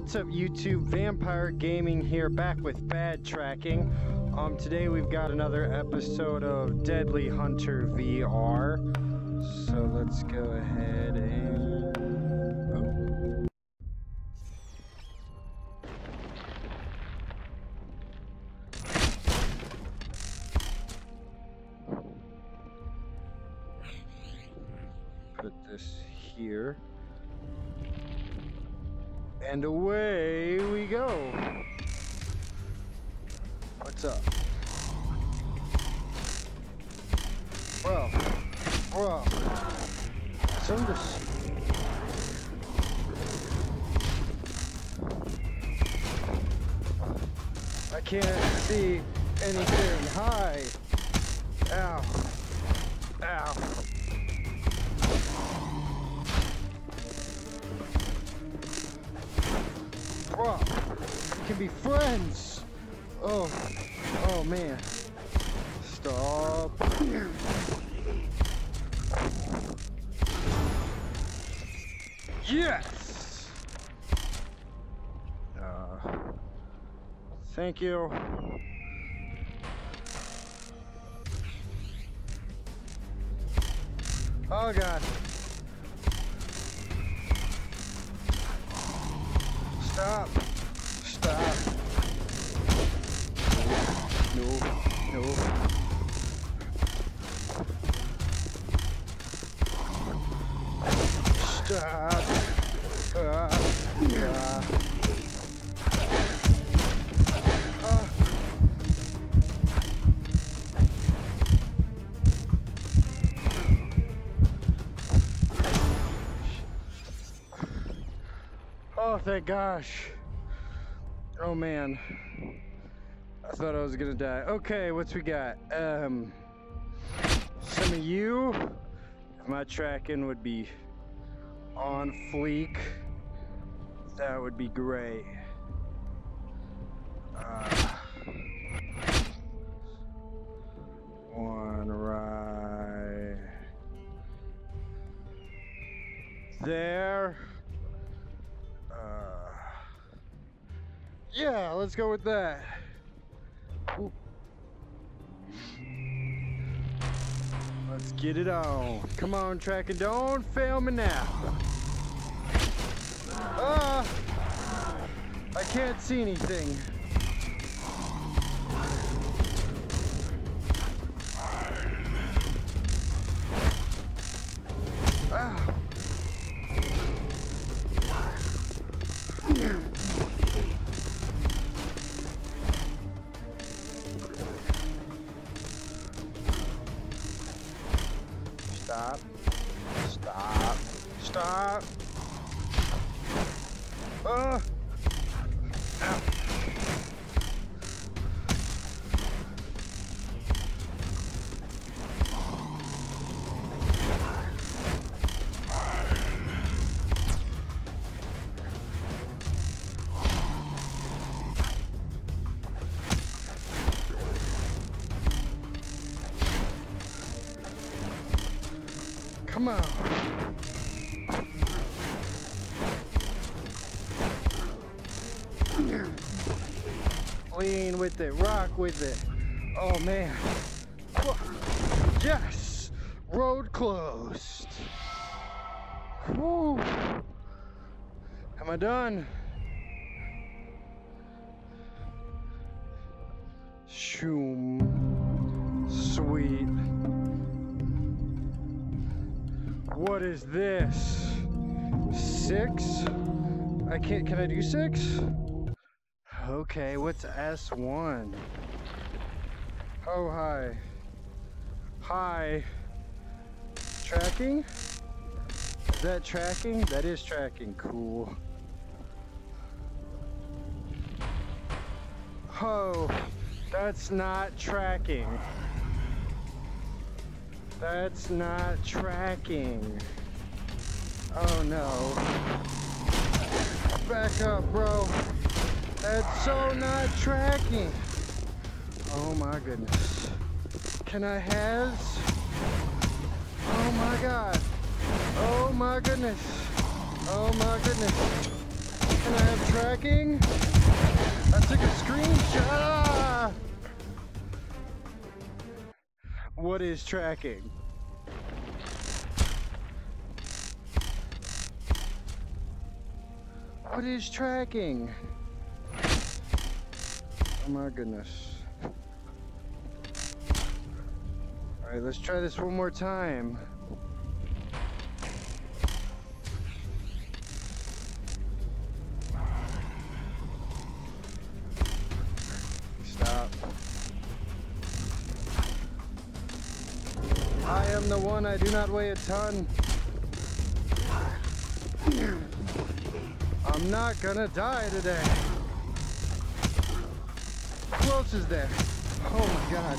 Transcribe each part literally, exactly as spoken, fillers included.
What's up YouTube? Vampire Gaming here, back with bad tracking. Um, today we've got another episode of Deadly Hunter V R. So let's go ahead and... Oh. Put this here. And away we go. What's up? Bro, bro. Some of this. I can't see anything. Hi. Ow. Ow. Bro, we can be friends. Oh, oh man. Stop. Yes. Uh, thank you. Oh God. Stop! Stop! No, no. Stop! Uh, uh. Uh. Oh, thank gosh. Oh man. I thought I was gonna die. Okay, what's we got? Um, some of you, if my tracking would be on fleek, that would be great. Uh, one right there. Yeah, let's go with that. Ooh. Let's get it on. Come on, tracking. Don't fail me now. Ah, I can't see anything. Ah. Stop. Stop. Stop. Uh. Ow. Come on. Lean with it, rock with it. Oh man. Yes! Road closed. Woo. Am I done? Shoom. Sweet. What is this? Six? I can't, can I do six? Okay, what's S one? Oh, hi. Hi. Tracking? Is that tracking? That is tracking, cool. Oh, that's not tracking. That's not tracking. Oh no. Back up, bro. That's so not tracking. Oh my goodness. Can I has? Oh my God. Oh my goodness. Oh my goodness. Can I have tracking? I took a screenshot. Ah! What is tracking? What is tracking? Oh my goodness. Alright, let's try this one more time. Stop. I am the one, I do not weigh a ton. I'm not gonna die today. Who else is there? Oh my god.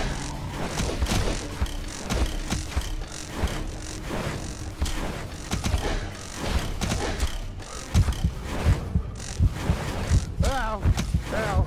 Ow! Ow!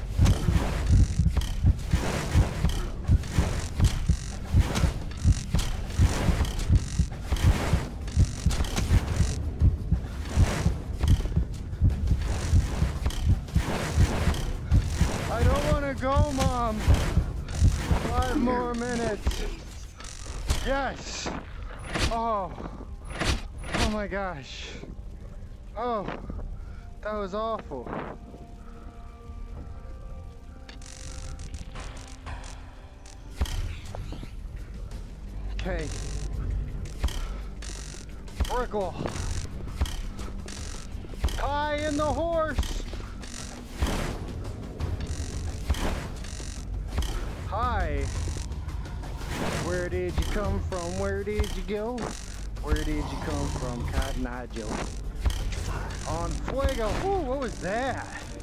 I don't want to go, Mom. Five more minutes. Yes. Oh. Oh my gosh. Oh. That was awful. Okay. Brickle. Pie in the horse. Hi. Where did you come from? Where did you go? Where did you come from, Cotton Eye Joe? On fuego. Ooh, what was that?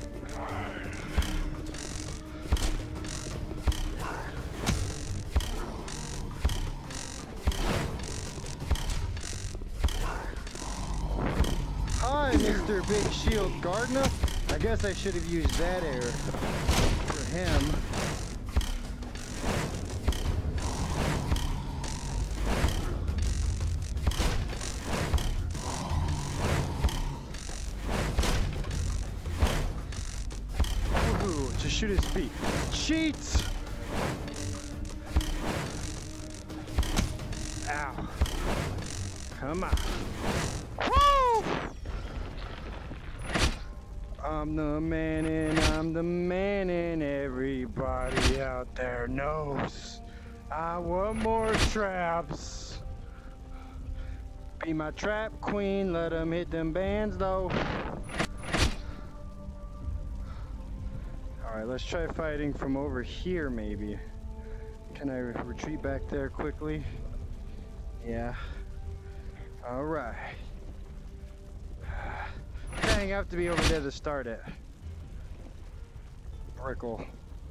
Hi, Mister Big Shield Gardener. I guess I should have used that air for him. To shoot his feet. Cheats! Ow. Come on. Woo! I'm the man and I'm the man and everybody out there knows I want more traps. Be my trap queen, let them hit them bands though. Alright, let's try fighting from over here maybe. Can I retreat back there quickly? Yeah. Alright. Dang, I have to be over there to start it. Brickle.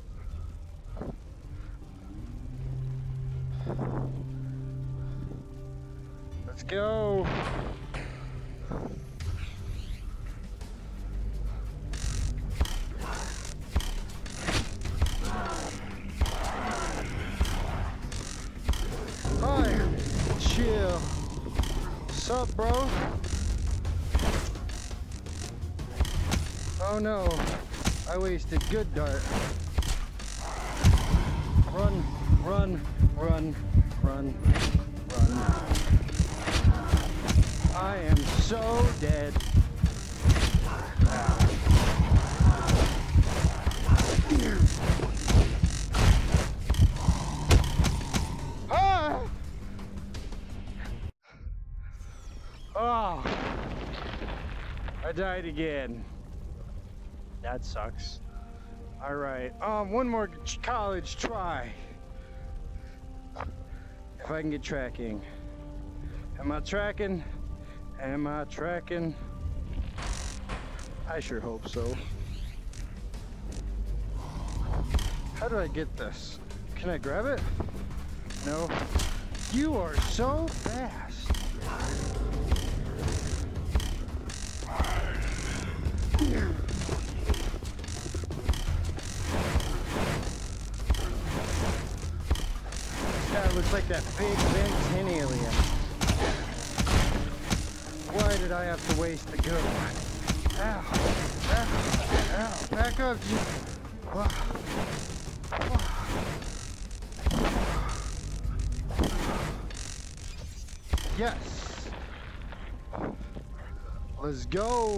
Let's go! Hi, chill. Sup, bro? Oh no, I wasted good dart. Run, run, run, run, run. I am so dead. Ah! Oh, I died again. That sucks. All right, um, one more college try. If I can get tracking. Am I tracking? Am I tracking? I sure hope so. How do I get this? Can I grab it? No. You are so fast. That looks like that big Ben ten alien. Why did I have to waste the good one? Ow. Ow. Ow. Back up. Wow. Yes. Let's go.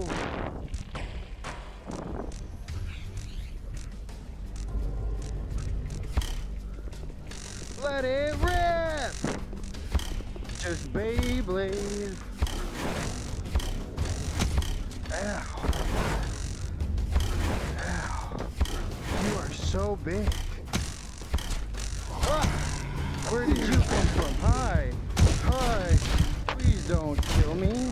Let it rip. Just Beyblade. Ow. Ow. You are so big. Ah, where did you come from? Hi. Hi. Please don't kill me.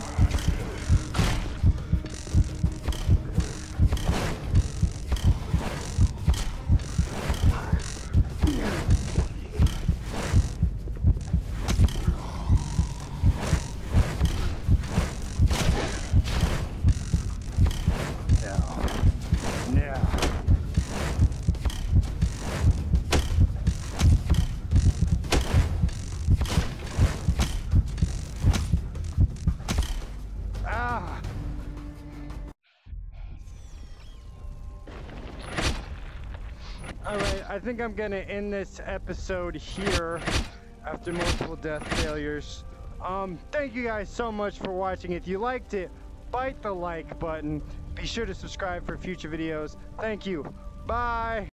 Alright, I think I'm gonna end this episode here after multiple death failures. Um, thank you guys so much for watching. If you liked it, bite the like button. Be sure to subscribe for future videos. Thank you. Bye!